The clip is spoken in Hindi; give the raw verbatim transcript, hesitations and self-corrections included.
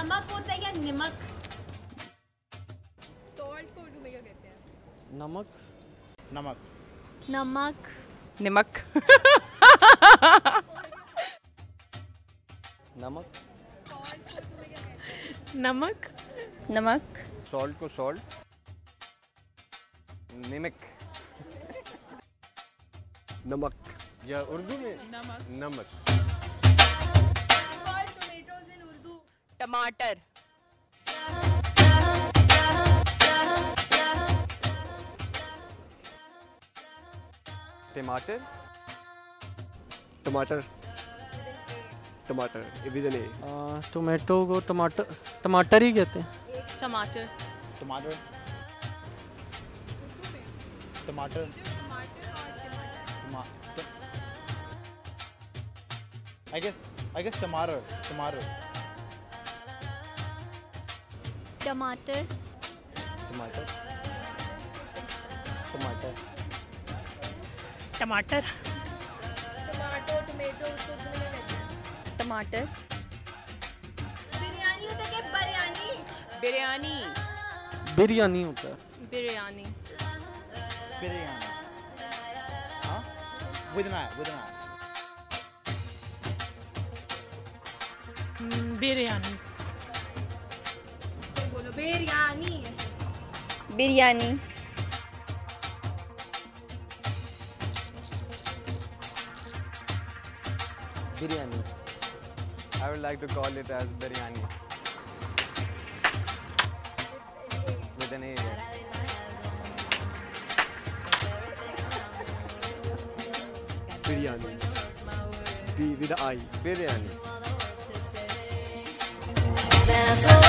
नमक होता है या नमक? सॉल्ट को उर्दू में क्या कहते हैं? नमक नमक नमक नमक नमक नमक नमक सॉल्ट को सॉल्ट निमक नमक या उर्दू में नमक नमक टमाटर टमाटर टमाटर टमाटर विद एन ए टोमेटो को टमाटर टमाटर ही कहते हैं टमाटर टमाटर टमाटर I guess I guess tomato tomato टमाटर टमाटर टमाटर टमाटर टमाटो टमेटो उसको उर्दू में क्या कहते हैं? टमाटर बिरयानी होता है कि बिरयानी? बिरयानी बिरयानी होता है biryani biryani huh with an eye with an eye biryani तो बोलो biryani biryani biryani I would like to call it as biryani with an A biryani B with I biryani That's